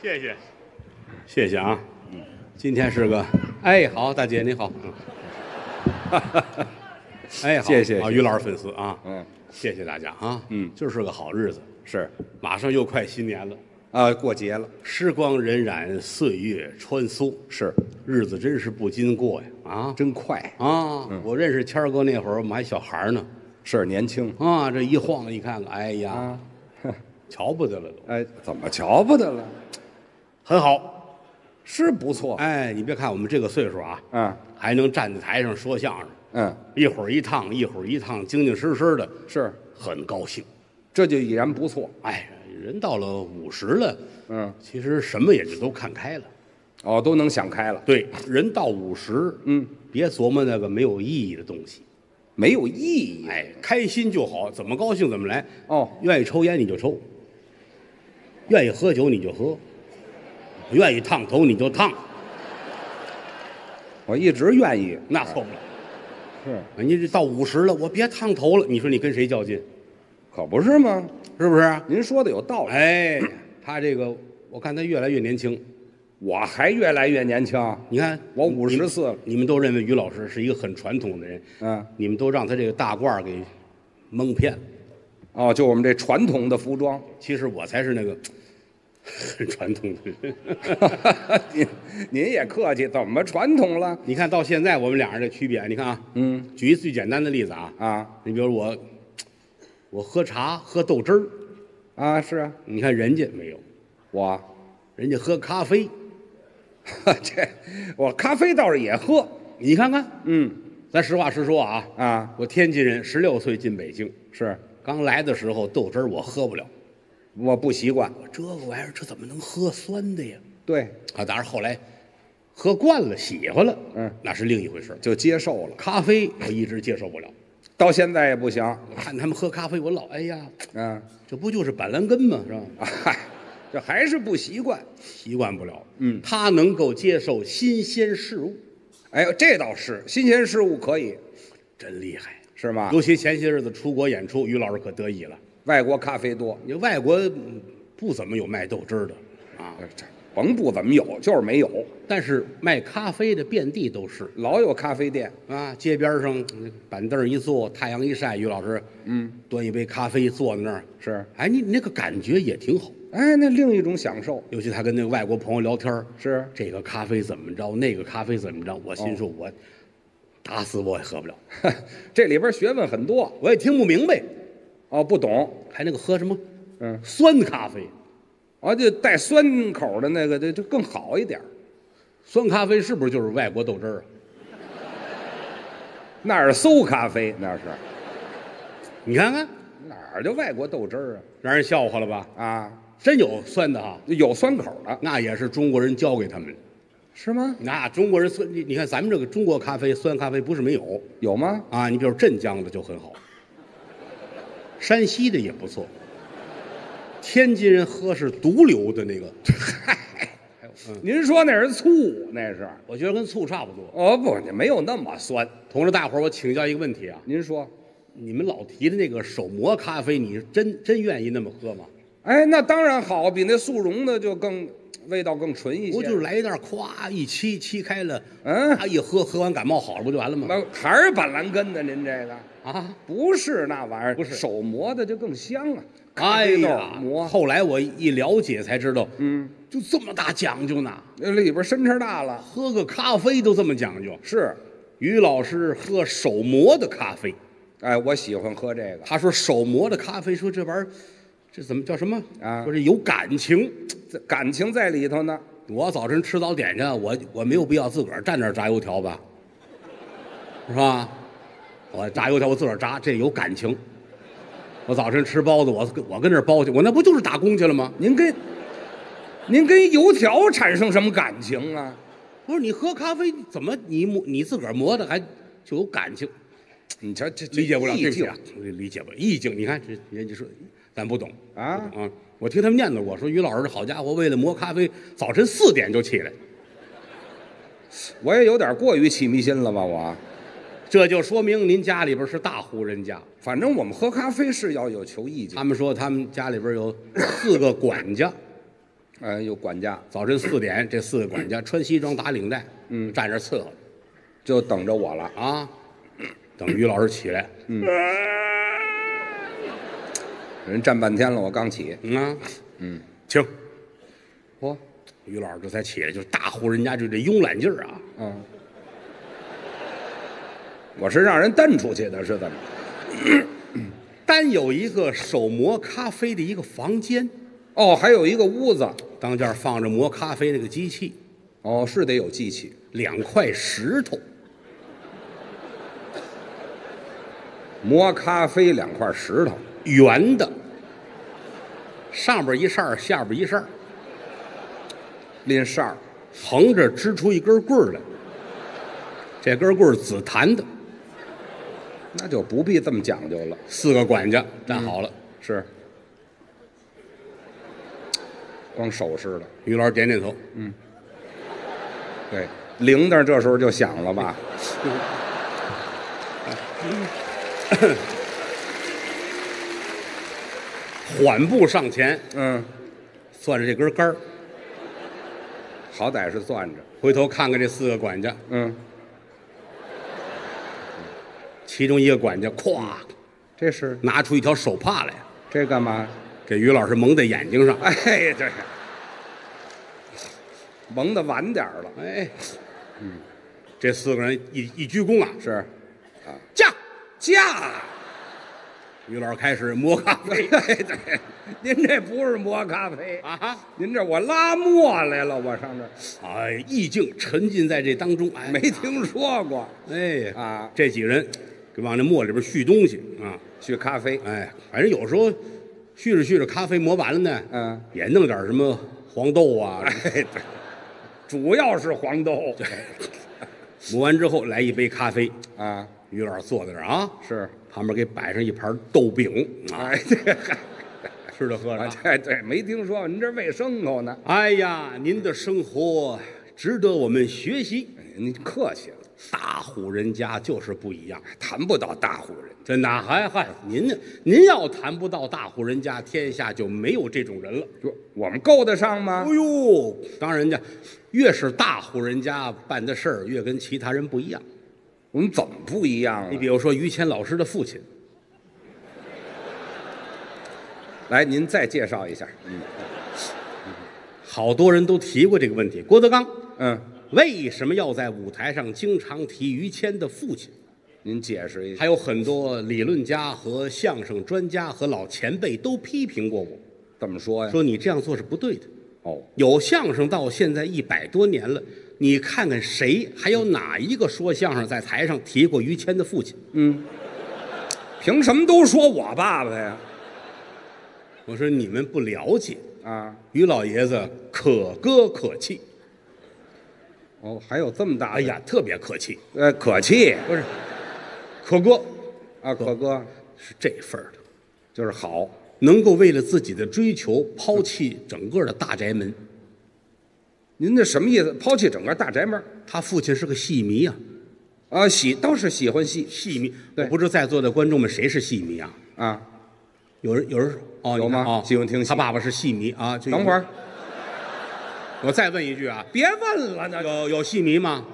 谢谢，谢谢啊。今天是个，好，大姐你好。好， 谢谢啊，于老师粉丝啊，谢谢大家啊， 今儿是个好日子， 是马上又快新年了， 啊，过节了， 时光荏苒，岁月穿梭， 是日子真是不禁过呀，啊， 真快， 我认识谦儿哥那会儿，我们还小孩儿呢， 是年轻啊，这一晃一看看，哎呀， 啊， 瞧不得了都， 哎，怎么瞧不得了？ 很好， 是不错， 你别看我们这个岁数啊， 嗯还能站在台上说相声， 嗯， 一会儿一趟，一会儿一趟，精精实实的， 是， 很高兴。 这就已然不错， 人到了50了，其实什么也就都看开了。 哦，都能想开了， 对，人到50，别琢磨那个没有意义的东西， 没有意义， 开心就好，怎么高兴怎么来。 哦， 愿意抽烟你就抽，愿意喝酒你就喝，愿意烫头你就烫， 我一直愿意， 那错不了。 是， 你这到50了，我别烫头了，你说你跟谁较劲？ 可不是吗？ 是不是？ 您说的有道理， 他这个我看他越来越年轻。 我还越来越年轻， 你看我54了， 你们都认为于老师是一个很传统的人，你们都让他这个大褂给蒙骗了。 哦，就我们这传统的服装， 其实我才是那个很传统的人。 您也客气，怎么传统了？ 你看到现在我们俩人的区别，你看啊，举一最简单的例子啊，你比如我喝茶喝豆汁儿， 啊，是啊， 你看人家没有，人家喝咖啡， 这我咖啡倒是也喝， 你看看，咱实话实说啊， 我天津人，16岁进北京， 是刚来的时候豆汁儿我喝不了， 我不习惯， 这个玩意儿这怎么能喝酸的呀？ 对， 当然后来喝惯了喜欢了，那是另一回事， 就接受了。 咖啡我一直接受不了， 到现在也不行。 我看他们喝咖啡，我老哎呀，这不就是板蓝根吗？是吧？ 嗨，这还是不习惯， 习惯不了。他能够接受新鲜事物， 哎呦，这倒是新鲜事物可以， 真厉害， 是吗？ 尤其前些日子出国演出，于老师可得意了。 外国咖啡多， 你外国不怎么有卖豆汁儿的啊， 这甭不怎么有，就是没有。 但是卖咖啡的遍地都是， 老有咖啡店啊，街边上板凳一坐，太阳一晒，于老师端一杯咖啡坐在那儿， 是， 你那个感觉也挺好。 哎，那另一种享受。 尤其他跟那个外国朋友聊天， 是这个咖啡怎么着，那个咖啡怎么着，我心说我打死我也喝不了， 这里边学问很多， 我也听不明白。 哦，不懂， 还那个喝什么酸咖啡， 就带酸口的那个，就更好一点。 酸咖啡是不是就是外国豆汁儿啊？ 那是馊咖啡，那是你看看哪儿就外国豆汁儿啊？ 让人笑话了吧？ 啊， 真有酸的哈， 有酸口的， 那也是中国人教给他们的， 是吗？ 那中国人酸，你看咱们这个中国咖啡酸咖啡不是没有， 有吗？ 你比如镇江的就很好，山西的也不错，天津人喝是毒瘤的那个， 您说那是醋，那是？ 我觉得跟醋差不多。 哦不，你没有那么酸。 同志大伙儿，我请教一个问题啊， 您说， 你们老提的那个手磨咖啡，你真愿意那么喝吗？ 哎，那当然好，比那速溶的就更味道更纯一些。 不就是来一袋，咵一沏开了，一喝完感冒好了，不就完了吗？ 那还是板蓝根呢？您这个不是那玩意儿， 不是手磨的就更香啊。 哎呀， 磨。 后来我一了解才知道，就这么大讲究呢。 那里边深差大了， 喝个咖啡都这么讲究。 是， 于老师喝手磨的咖啡， 哎，我喜欢喝这个。 他说手磨的咖啡，说这玩意儿，这怎么叫什么啊？ 说这有感情， 感情在里头呢。 我早晨吃早点去，我没有必要自个儿蘸点炸油条吧，是吧？我炸油条我自个儿炸，这有感情。我早晨吃包子，我跟那儿包去，我那不就是打工去了吗？ 您跟油条产生什么感情啊？ 不是你喝咖啡怎么你自个儿磨的还就有感情？ 你瞧这理解不了， 意境理解不了意境。你看这人家说咱不懂啊。 我听他们念叨我说于老师好家伙，为了磨咖啡，早晨4点就起来。 我也有点过于起迷心了吧？我， 这就说明您家里边是大户人家。 反正我们喝咖啡是要有求意境。 他们说他们家里边有4个管家， 有管家， 早晨4点，这4个管家穿西装打领带，站着伺候就等着我了。 啊。等于老师起来， 人站半天了，我刚起。 请。 嚯， 于老师这才起来，就是大户人家就这慵懒劲儿啊。 我是让人蹬出去的，是怎么？ 单有一个手磨咖啡的一个房间， 哦，还有一个屋子。 当间放着磨咖啡那个机器哦，是得有机器。 ，2块石头， 磨咖啡2块石头， 圆的，上边一扇下边一扇， 拎扇儿， 横着支出一根棍儿来，这根棍儿紫檀的。 那就不必这么讲究了。 4个管家站好了， 是，光手势了。 于老师点点头， 对，铃铛这时候就响了吧？ 缓步上前，攥着这根杆儿， 好歹是攥着。 回头看看这4个管家，其中一个管家咵这是拿出一条手帕来， 这干嘛？ 给于老师蒙在眼睛上。 哎，这蒙的晚点儿了。 哎，这4个人一鞠躬啊， 是， 驾！ 驾！ 于老师开始磨咖啡对，您这不是磨咖啡啊， 您这我拉磨来了，我上这哎，意境沉浸在这当中，哎， 没听说过。 哎啊， 这几个人往那磨里边续东西啊， 续咖啡， 哎，反正有时候续着续着咖啡磨完了呢， 也弄点什么黄豆啊， 哎，对，主要是黄豆。 磨完之后来一杯咖啡啊， 于老师坐在这儿啊， 是， 旁边给摆上一盘豆饼啊， 哎，这个吃着喝着。 哎，对，没听说，您这喂牲口呢？ 哎呀，您的生活值得我们学习。 您客气了， 大户人家就是不一样， 谈不到大户人。 真的。嗨，您要谈不到大户人家，天下就没有这种人了。 说我们够得上吗？ 哎呦，当然家越是大户人家办的事儿，越跟其他人不一样。 我们怎么不一样了？ 你比如说于谦老师的父亲， 来，您再介绍一下。 好多人都提过这个问题。郭德纲，为什么要在舞台上经常提于谦的父亲？ 您解释一下。 还有很多理论家和相声专家和老前辈都批评过我， 怎么说呀？ 说你这样做是不对的。 哦， 有相声到现在100多年了，你看看谁还有哪一个说相声在台上提过于谦的父亲？ 凭什么都说我爸爸呀？ 我说你们不了解啊， 于老爷子可歌可泣。 哦，还有这么大的？ 哎呀，特别客气。 可气不是，可歌啊，可歌是这份儿的， 就是好， 能够为了自己的追求抛弃整个的大宅门。 您这什么意思？抛弃整个大宅门？ 他父亲是个戏迷啊， 倒是喜欢戏迷。 对， 我不知道在座的观众们谁是戏迷啊？ 啊， 有人哦， 有吗？ 哦， 喜欢听戏。 他爸爸是戏迷啊。 等会儿， 我再问一句啊， 别问了，那有戏迷吗？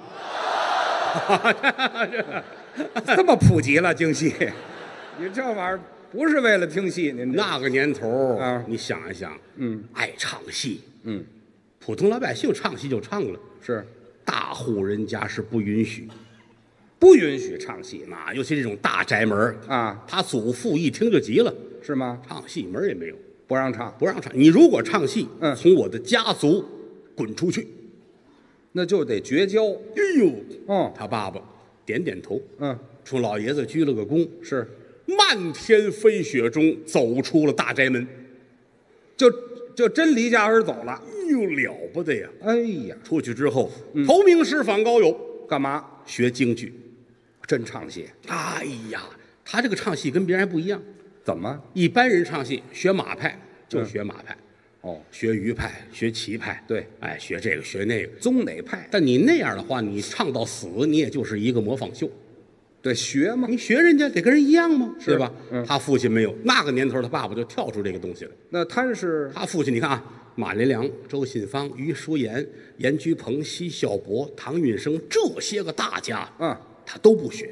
这么普及了京戏，你这玩意儿不是为了听戏，您那个年头啊， 你想一想，爱唱戏，普通老百姓唱戏就唱了， 是大户人家是不允许唱戏啊，尤其这种大宅门啊， 他祖父一听就急了， 是吗？ 唱戏门也没有， 不让唱。 你如果唱戏，从我的家族滚出去， 那就得绝交。 哎呦，他爸爸点点头，冲老爷子鞠了个躬， 是漫天飞雪中走出了大宅门， 就真离家而走了。 哎呦，了不得呀！ 哎呀， 出去之后，投名师访高友， 干嘛？ 学京剧， 真唱戏。 哎呀，他这个唱戏跟别人还不一样。 怎么？ 一般人唱戏学马派就学马派，学余派，学旗派， 对， 哎，学这个学那个， 宗哪派？ 但你那样的话，你唱到死，你也就是一个模仿秀。 对，学嘛， 你学人家得跟人一样吗？ 是吧？他父亲没有，那个年头他爸爸就跳出这个东西来。 那他父亲， 你看啊， 马连良、周信芳、于淑妍、严居鹏、奚孝伯、唐运生这些个大家，他都不学。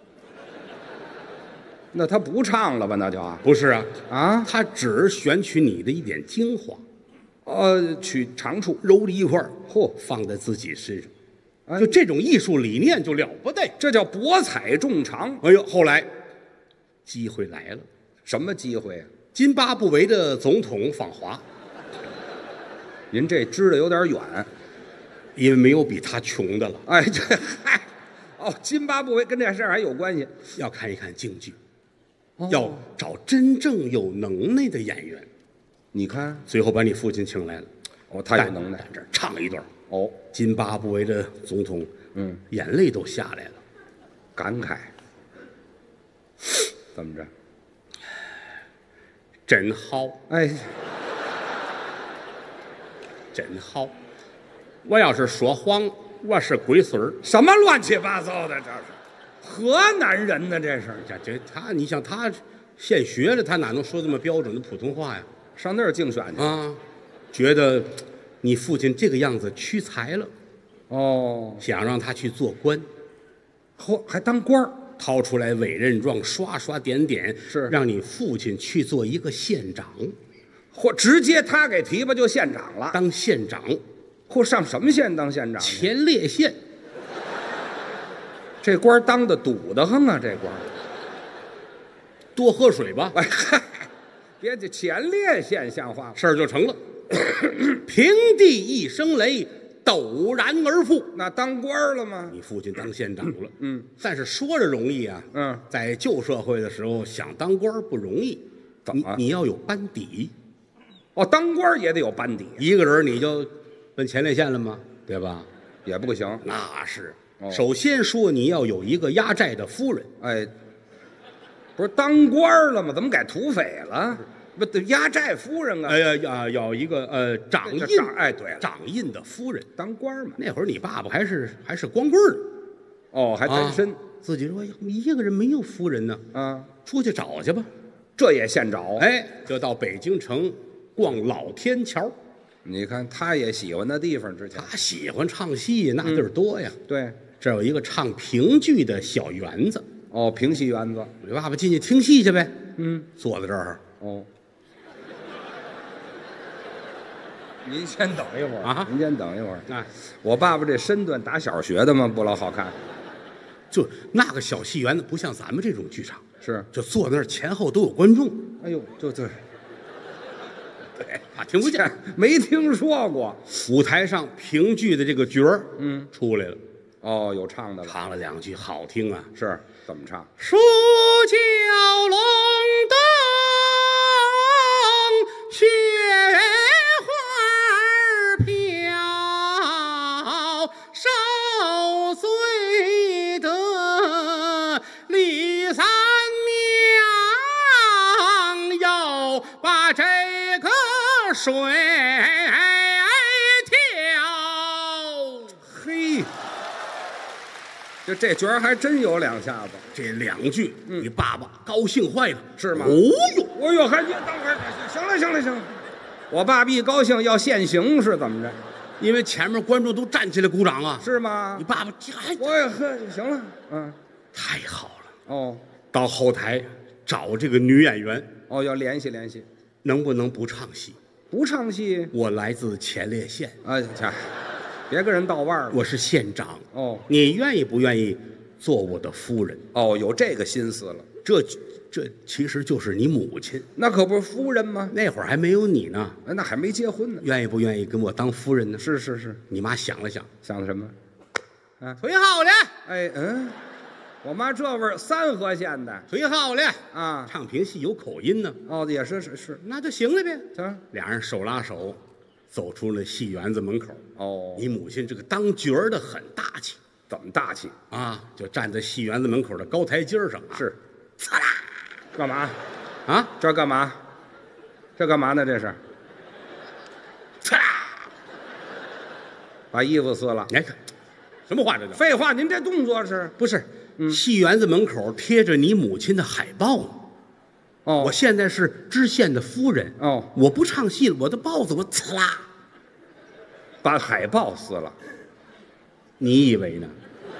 那他不唱了吧？那就不是啊， 他只选取你的一点精华， 取长处， 揉了一块儿， 嚯， 放在自己身上。就这种艺术理念就了不得， 这叫博采众长。 哎呦，后来机会来了， 什么机会啊？ 津巴布韦的总统访华， 您这支的有点远， 因为没有比他穷的了。 哎，这嗨，津巴布韦跟这事儿还有关系？ 要看一看京剧，要找真正有能耐的演员。 你看， 最后把你父亲请来了， 他有能耐， 在这儿唱一段。津巴布韦的总统，眼泪都下来了， 感慨。怎么着？ 真好， 哎， 真好。我要是说谎，我是龟孙儿。 什么乱七八糟的？这是河南人呢？这是他，你像他现学的，他哪能说这么标准的普通话呀？ 上那儿竞选去啊，觉得你父亲这个样子屈才了，想让他去做官， 还当官儿， 掏出来委任状，刷刷点点， 是让你父亲去做一个县长， 或直接他给提拔就县长了， 当县长， 或上什么县当县长？ 前列县， 这官当的堵得慌啊！这官多喝水吧。 哎嗨，别这前列县像话吗？ 事儿就成了。平地一声雷，陡然而富。 那当官了吗？ 你父亲当县长了，但是说着容易啊，在旧社会的时候想当官不容易， 怎么？ 你要有班底。 当官也得有班底， 一个人你就奔前列县了吗？对吧？ 也不行。 那是，首先说你要有一个压寨的夫人。 哎，不是当官了吗？怎么改土匪了？不，压寨夫人啊！ 要一个掌印。 哎，对， 掌印的夫人当官嘛。 那会儿你爸爸还是光棍儿， 还单身， 自己说一个人没有夫人呢，出去找去吧。 这也现找。 就到北京城逛老天桥。 你看，他也喜欢那地方，之前他喜欢唱戏，那地儿多呀。 对， 这有一个唱评剧的小园子。 评戏园子。 你爸爸进去听戏去呗。坐在这儿。 您先等一会儿啊！ 您先等一会儿。我爸爸这身段打小学的吗？不老好看。 就那个小戏园子，不像咱们这种剧场， 是就坐那儿前后都有观众。 哎呦，对， 听不见， 没听说过。 舞台上评剧的这个角儿，出来了。 有唱的了， 唱了2句，好听啊！ 是怎么唱？ 书教龙灯雪花飘，受罪的李三娘要把这个水嘿，这角儿还真有2下子。 这2句，你爸爸高兴坏了， 是吗？ 哦呦，还等会儿，行了，我爸爸一高兴要现行是怎么着？ 因为前面观众都站起来鼓掌啊， 是吗？ 你爸爸我也行了， 太好了。 到后台找这个女演员， 要联系， 能不能不唱戏？ 不唱戏？ 我来自前列县， 别跟人倒腕了。 我是县长。你愿意不愿意做我的夫人？ 有这个心思了。 这其实就是你母亲。 那可不是夫人吗？ 那会儿还没有你呢， 那还没结婚呢。 愿意不愿意跟我当夫人呢？ 是。 你妈想了想， 想的什么？ 忒好了。 我妈这味儿3河县的， 忒好了啊！ 唱评戏有口音呢。 也是， 那就行了呗。 俩人手拉手走出了戏园子门口。你母亲这个当角儿的很大气。 怎么大气啊？就站在戏园子门口的高台阶上。 是， 擦啦， 干嘛？ 这干嘛？这干嘛呢？这是， 擦啦， 把衣服撕了。 你看，什么话这叫？ 废话，您这动作是不是？戏园子门口贴着你母亲的海报呢。 哦我现在是知县的夫人。 哦， 我不唱戏了，我的豹子我呲啦。 把海报撕了。 你以为呢？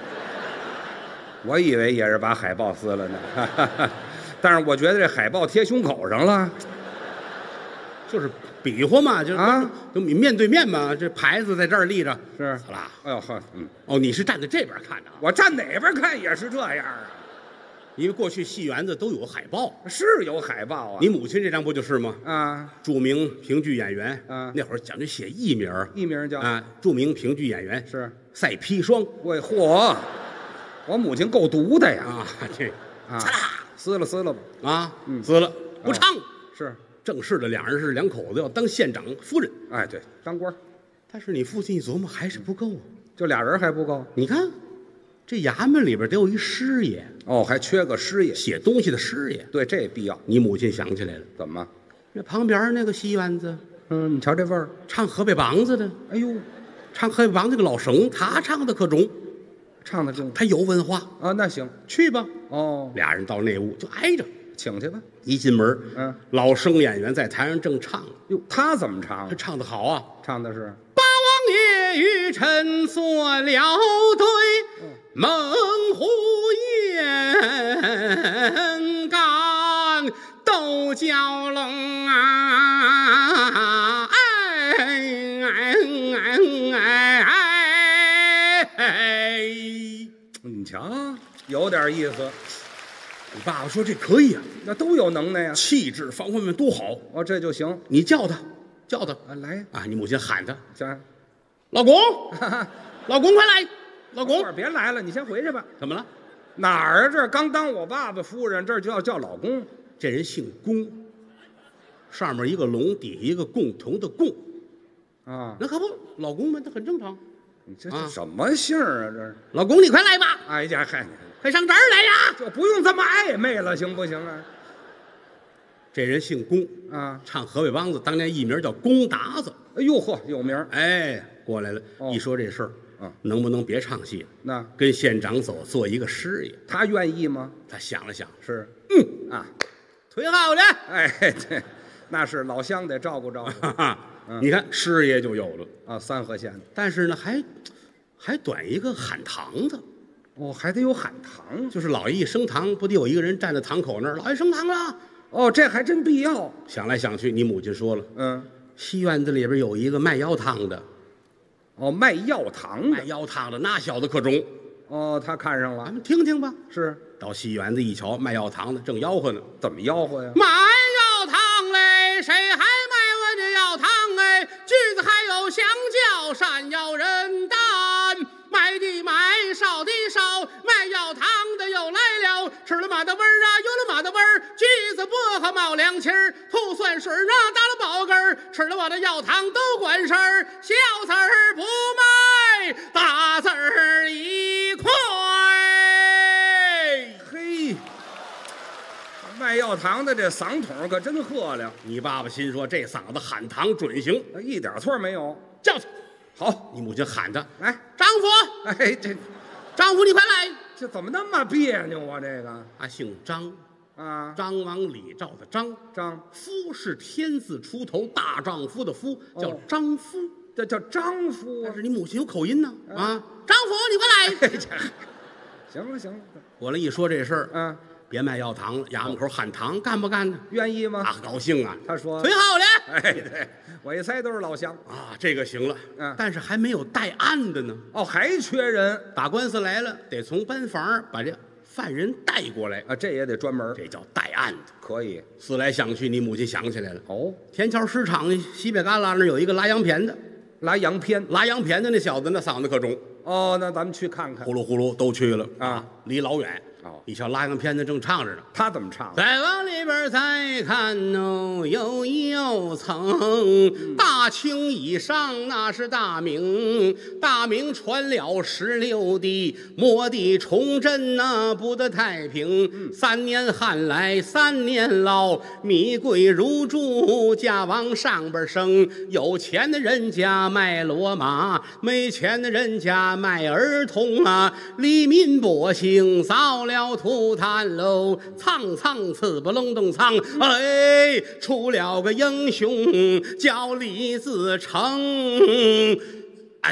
我以为也是把海报撕了呢，但是我觉得这海报贴胸口上了。 就是比划嘛，就是啊， 就面对面嘛，这牌子在这儿立着， 是呲啦。 哎呦呵， 哦，你是站在这边看的啊？ 我站哪边看也是这样啊。 因为过去戏园子都有海报， 是有海报啊。 你母亲这张不就是吗？ 啊， 著名评剧演员， 那会儿讲究写艺名， 艺名叫啊，著名评剧演员是赛砒霜。 喂，嚯，我母亲够毒的呀。 啊，这啊，撕了吧。 啊，撕了不唱。 是正式的，两人是两口子要当县长夫人。 哎，对，当官。 但是你父亲一琢磨，还是不够啊。 就俩人还不够。 你看，这衙门里边得有一师爷， 哦，还缺个师爷， 写东西的师爷。 对，这必要。 你母亲想起来了， 怎么？ 那旁边那个戏院子， 你瞧这味儿， 唱河北梆子的， 哎呦， 唱河北梆子个老生，他唱的可中， 唱的正他有文化啊。那行， 去吧。 哦， 俩人到内屋就挨着， 请去吧。 一进门，老生演员在台上正唱， 哟，他怎么唱他？唱的好啊， 唱的是八王爷与臣做了对，猛虎烟杆斗蛟龙啊！ 你瞧，有点意思。 你爸爸说这可以啊， 那都有能耐呀。 气质方方面都好。 哦，这就行。 你叫他啊，来啊！你母亲喊他， 行， 老公，老公快来，老公别来了，你先回去吧。 怎么了？ 哪儿啊？这刚当我爸爸夫人，这就要叫老公。 这人姓龚，上面一个龙，底下一个共同的共啊， 那可不，老公们这很正常。 你这什么姓啊？这是老公，你快来吧！ 哎呀，嗨， 快上这儿来呀！ 就不用这么暧昧了，行不行啊？ 这人姓龚啊， 唱河北梆子，当年艺名叫龚达子。 哎呦呵，有名。 哎，过来了，一说这事儿，能不能别唱戏？ 那跟县长走，做一个师爷。 他愿意吗？ 他想了想， 是， 忒好了。 哎，对，那是老乡得照顾照顾。 你看师爷就有了啊，三河县的。 但是呢，还短一个喊堂子。 哦，还得有喊堂， 就是老爷一升堂，不得有一个人站在堂口那儿，老爷升堂了。 哦，这还真必要。 想来想去，你母亲说了， 戏院子里边有一个卖药汤的。 哦，卖药汤的， 卖药汤的那小子可中。 哦，他看上了， 咱们听听吧。 是， 到戏园子一瞧，卖药汤的正吆喝呢。 怎么吆喝呀？ 卖药汤嘞，谁还卖我这药汤哎？橘子还有香蕉，山药人丹，卖的卖，烧的烧，卖药汤的又来了，吃了马的味儿啊，有了马的味儿，橘子薄荷冒凉气儿，吐酸水啊，打了爆根儿，吃了我的药汤都管事儿，小子儿不卖，大子儿一块。 嘿，卖药汤的这嗓筒可真喝亮。 你爸爸心说这嗓子喊堂准行， 一点错没有。 叫去。 好， 你母亲喊他来， 丈夫， 哎，这丈夫你快来， 这怎么那么别扭啊？这个他姓张啊， 张王李赵的张，夫是天字出头，大丈夫的夫，叫张夫， 这叫张夫。 但是你母亲有口音呢，啊，丈夫你快来。 行了行了， 我来一说这事儿，别卖药糖了，衙门口喊糖，干不干呢？ 愿意吗？ 啊，高兴啊！ 他说忒好了。 哎，对，我一猜都是老乡啊，这个行了。但是还没有带案的呢。 哦，还缺人。 打官司来了，得从班房把这犯人带过来啊，这也得专门， 这叫带案的。 可以。 思来想去，你母亲想起来了。 哦， 天桥市场西北旮旯那有一个拉洋片的， 拉洋片的那小子那嗓子可中。 哦，那咱们去看看。 呼噜呼噜都去了啊， 离老远。 哦， 一瞧拉洋片的正唱着呢， 他怎么唱？ 再往里边再看哦，有一层大清以上，那是大明，大明传了16帝，末帝崇祯那不得太平。3年旱来3年涝，米贵如注，价往上边升。有钱的人家卖骡马，没钱的人家卖儿童啊，黎民百姓遭了了涂炭喽，苍苍刺不隆咚苍，哎，出了个英雄叫李自成，哎，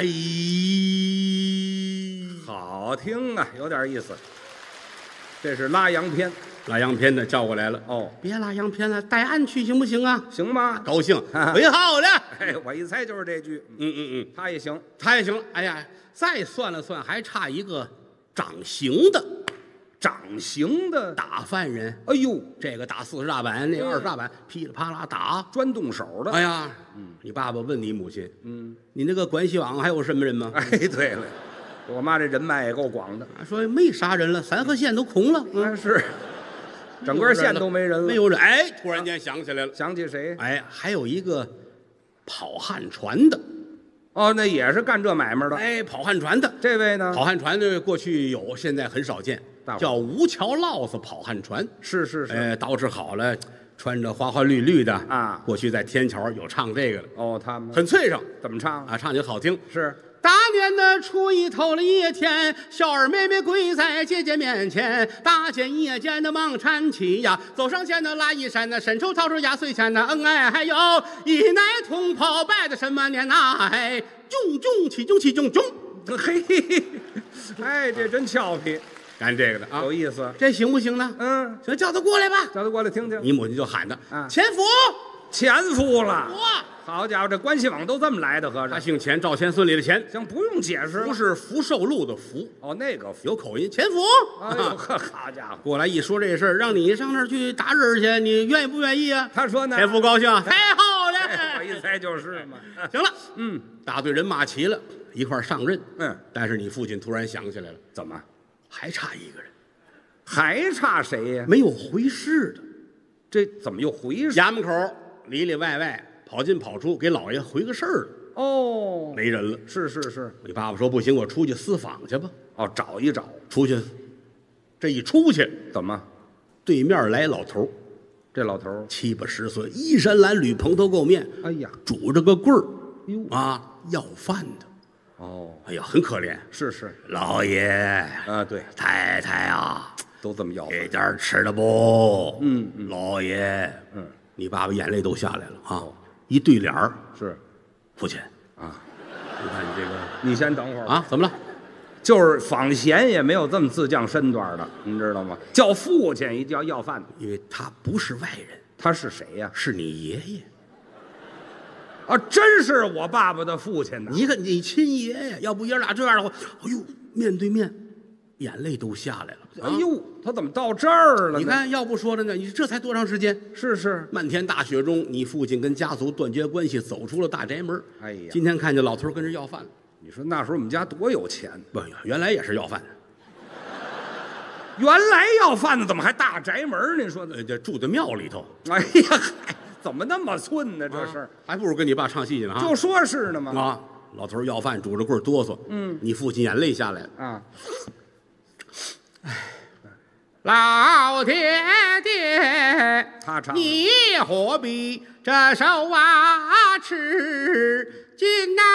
好听啊，有点意思。这是拉洋片拉洋片的叫过来了， 哦， 别拉洋片了，带俺去行不行啊？ 行吗？ 高兴，为好了。 哎，我一猜就是这句。他也行， 他也行了。哎呀，再算了算，还差一个掌刑的， 掌刑的打犯人。 哎呦， 这个打40大板，那个20大板，噼里啪啦打， 专动手的。 哎呀，你爸爸问你母亲，你那个关系网还有什么人吗？ 哎，对了，我妈这人脉也够广的。 说没啥人了，三河县都空了。 是，整个县都没人了。 没有人。哎，突然间想起来了， 想起谁？ 哎，还有一个跑旱船的。 哦，那也是干这买卖的。 哎，跑旱船的这位呢？ 跑旱船的过去有，现在很少见，叫吴桥烙子跑旱船。 是。 捯饬好了，穿着花花绿绿的啊。 过去在天桥有唱这个的。 哦，他们很脆生， 怎么唱啊？唱起来好听。 是。 大年的初一头了一天，小二妹妹跪在姐姐面前，大件夜间的忙搀起呀，走上前的拉一扇的伸手掏出压岁钱的，哎，还有一奶同袍拜的什么年呐？哎，囧囧起囧起囧囧， 嘿，哎，这真俏皮， 干这个的啊， 有意思。 这行不行呢？行，叫他过来吧， 叫他过来听听。 你母亲就喊他，前夫， 前夫了。 哇！ 好家伙，这关系网都这么来的，合着。 他姓钱，赵钱孙李的钱， 行，不用解释。 不是福寿禄的福， 哦，那个有口音，前夫。 哎呦呵，好家伙， 过来一说这事儿，让你上那儿去打人去，你愿意不愿意啊？ 他说呢， 前夫高兴，太好了。 我一猜就是嘛。 行了，大队人马齐了，一块儿上任。但是你父亲突然想起来了， 怎么还差一个人？ 还差谁呀？ 没有回事的。 这怎么又回事？ 衙门口里里外外跑进跑出，给老爷回个事儿了。 哦， 没人了。 是。 你爸爸说不行，我出去私访去吧。 哦，找一找。 出去，这一出去怎么？ 对面来老头， 这老头 70、80岁，衣衫褴褛，蓬头垢面。 哎呀， 拄着个棍儿， 哟啊，要饭的。 哦， 哎呀，很可怜。 是。 老爷啊，对， 太太啊， 都这么要， 给点吃的不？老爷，你爸爸眼泪都下来了啊。一对脸儿是， 父亲啊， 你看你这个， 你先等会儿啊，怎么了？ 就是访贤也没有这么自降身段的，你知道吗？叫父亲一叫要饭的， 因为他不是外人， 他是谁呀？ 是你爷爷啊，真是我爸爸的父亲呢。 你看你亲爷爷，要不爷俩这样的话，哎呦，面对面，眼泪都下来了。 哎呦，他怎么到这儿了？ 你看，要不说了呢，你这才多长时间？ 是， 漫天大雪中，你父亲跟家族断绝关系，走出了大宅门。 哎呀， 今天看见老头跟人要饭了。 你说那时候我们家多有钱？ 不，原来也是要饭的。 原来要饭的怎么还大宅门？您说的？ 这住在庙里头。 哎呀，怎么那么寸呢？这事还不如跟你爸唱戏去呢。 就说是呢嘛。 啊，老头要饭，拄着棍哆嗦。你父亲眼泪下来了啊。 老爹爹， 他唱， 你何必这手啊持紧呐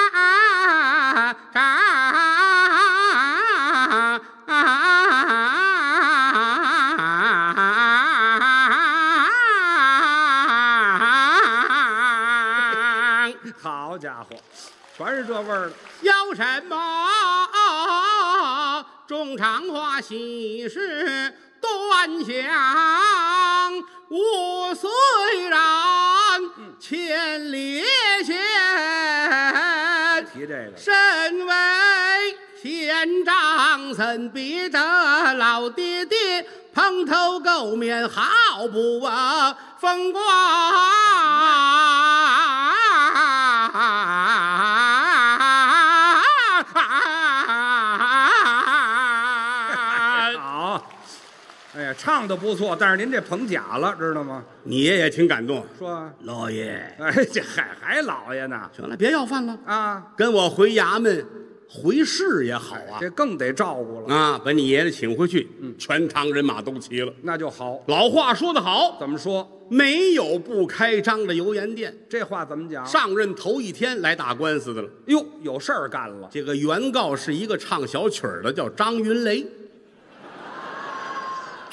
好家伙，全是这味儿了。 要什么中长话喜事端详，我虽然千里险， 提这个， 身为县长，怎比得老爹爹蓬头垢面，好不风光。 唱的不错，但是您这捧假了，知道吗？ 你爷爷挺感动， 说老爷， 哎，这还老爷呢？ 行了，别要饭了啊， 跟我回衙门回事也好啊， 这更得照顾了啊，把你爷爷请回去，全堂人马都齐了， 那就好。 老话说得好， 怎么说？ 没有不开张的油盐店。 这话怎么讲？ 上任头一天来打官司的了， 哟，有事儿干了。 这个原告是一个唱小曲儿的，叫张云雷。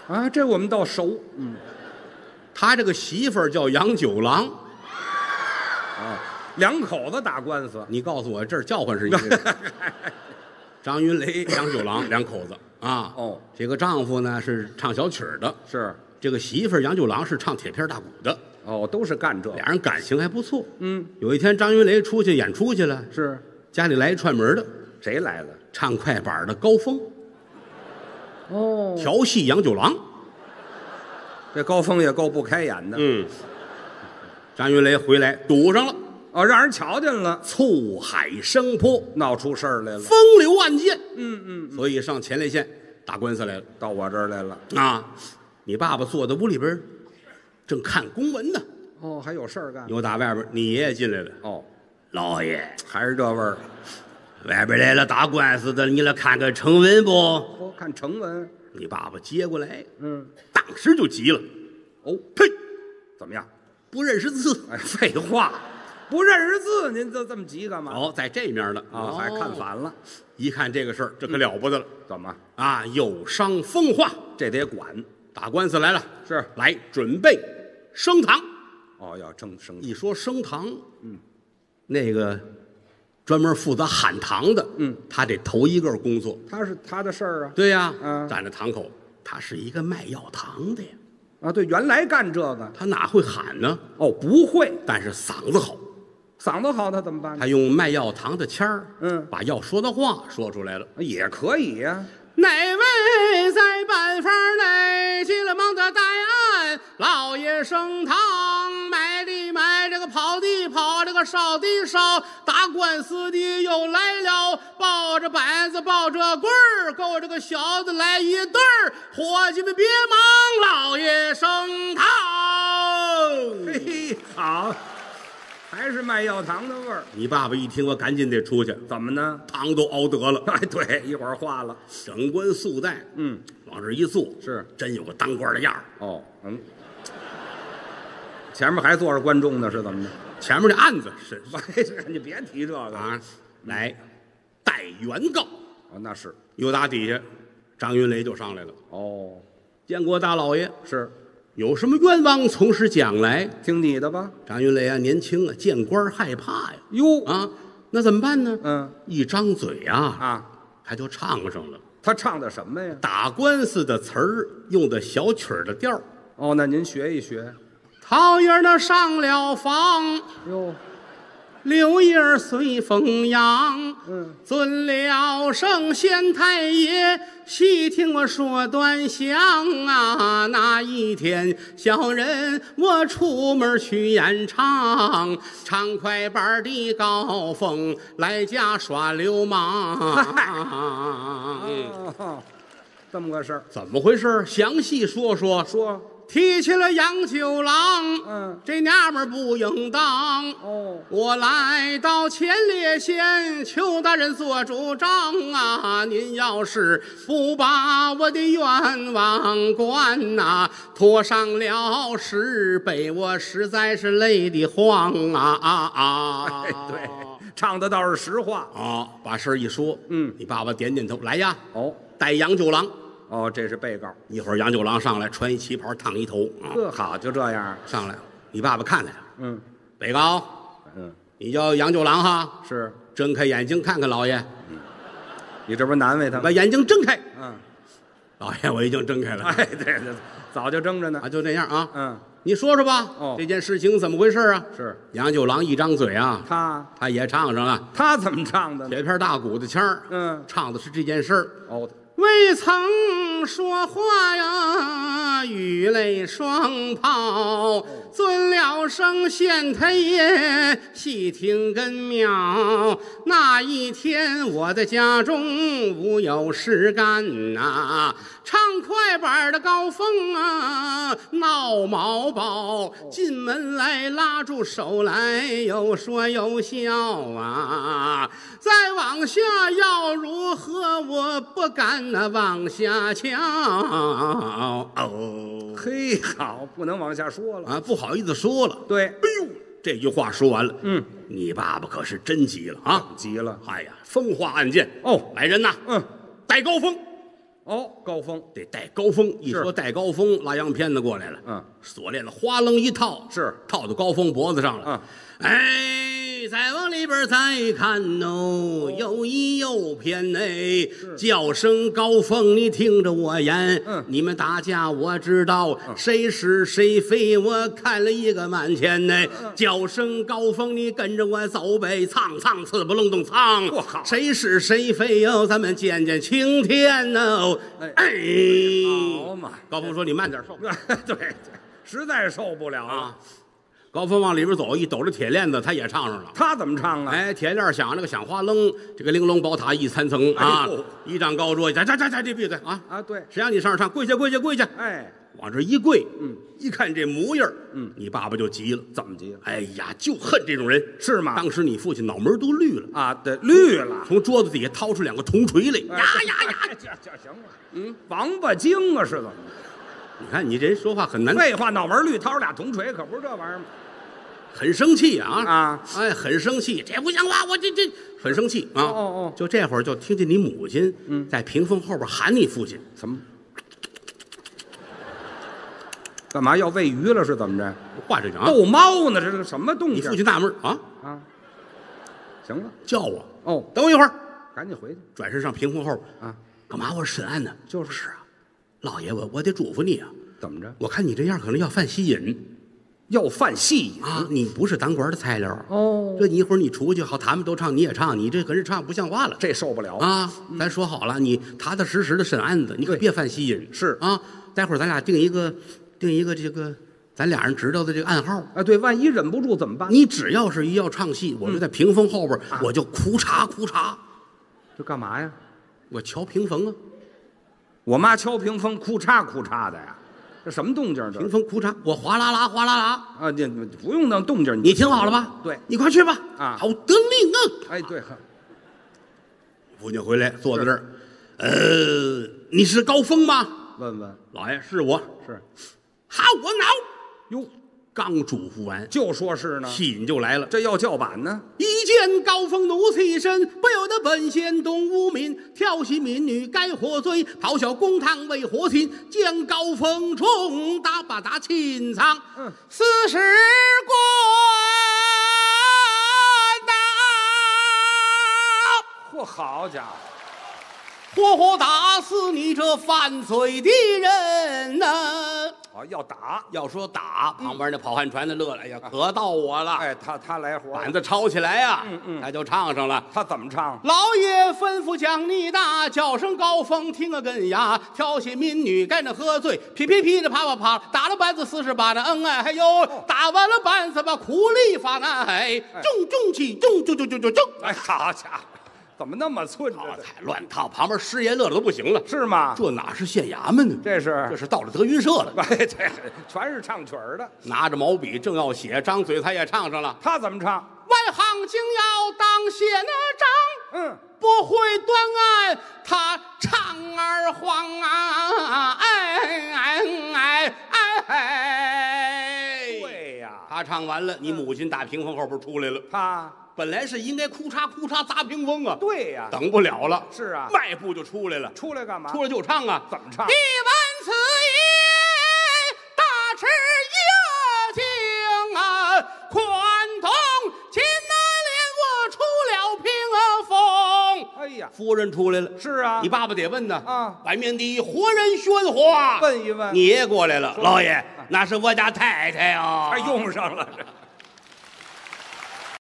啊，这我们倒熟。 他这个媳妇儿叫杨九郎。 啊，两口子打官司。 你告诉我，这儿叫唤是一个人。张云雷、杨九郎两口子啊。 哦， 这个丈夫呢是唱小曲儿的， 是。 这个媳妇儿杨九郎是唱铁片大鼓的。 哦，都是干这。 俩人感情还不错。 有一天张云雷出去演出去了， 是家里来一串门的， 谁来了？ 唱快板的高峰。 哦， 调戏杨九郎。 这高峰也够不开眼的。 张云雷回来堵上了。 哦，让人瞧见了， 醋海升坡， 闹出事儿来了， 风流案件。所以上前列腺打官司来了， 到我这儿来了啊！你爸爸坐在屋里边，正看公文呢。 哦，还有事儿干。 又打外边，你爷爷进来了。 哦， 老爷还是这味儿。 外边来了打官司的，你来看看成文不？ 哦，看成文。 你爸爸接过来，当时就急了。 哦， 呸！ 怎么样？ 不认识字？ 哎，废话，不认识字，您这么急干嘛？ 哦，在这面呢啊，还看反了。 一看这个事儿，这可了不得了。 怎么啊？有伤风化， 这得管。 打官司来了， 是来准备升堂。 哦，要升。 一说升堂，那个专门负责喊堂的，他得头一个工作。 他是他的事儿啊。 对呀，站在堂口，他是一个卖药堂的呀。 啊，对，原来干这个， 他哪会喊呢？ 哦，不会， 但是嗓子好， 嗓子好，他怎么办呢？ 他用卖药堂的腔儿，把要说的话说出来了， 也可以呀。 哪位在办房内急了忙的大案，老爷升堂，买的买，这个跑的跑，这个烧的烧，打官司的又来了，抱着板子抱着棍儿，够这个小子来一对儿，伙计们别忙，老爷升堂。 嘿，好，还是卖药堂的味儿。 你爸爸一听，我赶紧得出去。 怎么呢？ 堂都熬得了。 哎，对，一会儿化了， 整冠素带，往这一坐， 是真有个当官的样儿。 哦，前面还坐着观众呢，是怎么的？ 前面这案子是， 你别提这个啊，来带原告。 哦，那是。 又打底下，张云雷就上来了。 哦， 见过大老爷， 是有什么冤枉从实讲来。 听你的吧。 张云雷啊，年轻啊，见官害怕呀。 哟啊，那怎么办呢？一张嘴啊，他就唱上了。 他唱的什么呀？ 打官司的词儿，用的小曲儿的调儿。 哦，那您学一学。 桃叶呢上了房， 哟， 柳叶随风扬。尊了圣贤太爷，细听我说端详啊。那一天小人我出门去演唱，唱快板的高峰来家耍流氓。 这么个事儿， 怎么回事？详细说说。 说。 提起了杨九郎，这娘们儿不应当。 哦， 我来到前列县，求大人做主张啊！您要是不把我的冤枉关呐，拖上了石碑，我实在是累得慌啊！ 对，唱的倒是实话啊！把事儿一说，你爸爸点点头，来呀！ 哦， 带杨九郎。 哦，这是被告。 一会儿杨九郎上来，穿一旗袍，烫一头啊。 好，就这样上来了。你爸爸看来了。被告，你叫杨九郎哈？ 是。 睁开眼睛看看老爷。 你这不是难为他吗？ 把眼睛睁开。老爷，我已经睁开了。 哎，对，早就睁着呢。 啊，就这样啊。你说说吧。这件事情怎么回事啊？ 是。 杨九郎一张嘴啊，他也唱上了。 他怎么唱的？ 铁片大鼓的腔儿。唱的是这件事儿。 哦。 未曾说话呀，雨泪双抛。尊了圣贤太爷，细听根苗。那一天我在家中无有事干呐，唱快板的高峰啊，闹毛宝进门来拉住手来，有说有笑啊。再往下要如何，我不敢往下瞧。哦， 嘿，好，不能往下说了啊，不好意思说了。 对， 哎呦，这句话说完了，你爸爸可是真急了啊！ 急了， 哎呀，风化案件哦， 来人呐，带高峰。 哦，高峰得带高峰。一说带高峰，拉洋片子过来了。锁链子哗楞一套， 是套到高峰脖子上了。哎，再往里边再看哦，又一又偏哎，叫声高峰，你听着我言。你们打架我知道，谁是谁非我看了一个满天呢。叫声高峰，你跟着我走呗，唱唱刺不隆咚唱。谁是谁非哟，咱们见见青天哦。哎， 好嘛， 高峰说你慢点受。 对，实在受不了啊。高峰往里边走，一抖着铁链子，他也唱上了。 他怎么唱啊？ 哎，铁链响，那个响哗楞，这个玲珑宝塔一参层啊，一丈高桌，这闭嘴啊！ 啊，对， 谁让你上唱？跪下，跪下，跪下！ 哎， 往这一跪，一看这模样，你爸爸就急了。 怎么急了？ 哎呀，就恨这种人， 是吗？ 当时你父亲脑门都绿了啊，对，绿了， 从桌子底下掏出2个铜锤来，呀， 这行了，王八精啊，是怎么？ 你看你这人说话很难。 废话，脑门绿，掏出俩铜锤，可不是这玩意儿吗？ 很生气啊！ 啊， 哎，很生气，这不像话，我这很生气啊！就这会儿就听见你母亲在屏风后边喊你父亲， 什么？干嘛要喂鱼了？是怎么着？ 话这讲逗猫呢？这是什么动静？ 你父亲纳闷啊！ 行了， 叫我哦， 等我一会儿， 赶紧回去。 转身上屏风后啊， 干嘛？我审案呢。 就是啊，老爷我得嘱咐你啊。 怎么着？ 我看你这样可能要犯戏瘾。 要犯戏瘾啊！你不是当官的材料哦。 这你一会儿你出去好，他们都唱你也唱，你这跟人唱不像话了， 这受不了啊！咱说好了，你踏踏实实的审案子，你可别犯戏瘾。 是啊，待会儿咱俩定一个这个咱俩人知道的这个暗号啊。对，万一忍不住怎么办？ 你只要是一要唱戏，我就在屏风后边，我就哭嚓哭嚓。 这干嘛呀？ 我敲屏风啊！ 我妈敲屏风，哭嚓哭嚓的呀。这什么动静？这屏风哭嚓，我哗啦啦哗啦啦啊！这不用那动静， 你听好了吧？ 对， 你快去吧。 啊， 好得令啊！ 哎，对。 父亲回来坐在这儿，你是高峰吗？ 问问老爷，是我。 是， 好我恼哟！ 刚嘱咐完， 就说是呢， 气瘾就来了。 这要叫板呢。 一见高峰怒气生，不由得本县动无民，调戏民女该获罪，咆哮公堂为祸亲，将高峰重打把他擒藏。死尸官嚯，好家伙！ 活活打死你这犯罪的人呐！ 要打， 要说打，旁边那跑旱船的乐了，哎呀，可到我了！ 哎，他来活， 板子抄起来呀，他就唱上了。 他怎么唱？ 老爷吩咐将你打，叫声高峰听个根呀，调戏民女该那喝醉，噼噼噼的啪啪啪，打了板子48的哎，还有打完了板子把苦力发哎，重起重， 哎，好家伙！怎么那么寸着？ 太乱套，旁边师爷乐的都不行了， 是吗？ 这哪是县衙门呢？这是到了德云社了。 哎，这全是唱曲儿的， 拿着毛笔正要写，张嘴他也唱上了。 他怎么唱？ 外行竟要当县长，不会断案，他唱二黄啊， 对呀， 他唱完了，你母亲打屏风后边出来了， 他。 本来是应该哭嚓哭嚓砸屏风啊， 对呀， 等不了了， 是啊， 迈步就出来了。 出来干嘛？ 出来就唱啊， 怎么唱？ 一闻此言，大吃一惊啊！宽东秦南连我出了屏风。 哎呀， 夫人出来了。 是啊， 你爸爸得问呢啊！ 外面的活人喧哗， 问一问。 你爷过来了，老爷，那是我家太太啊！ 还用上了。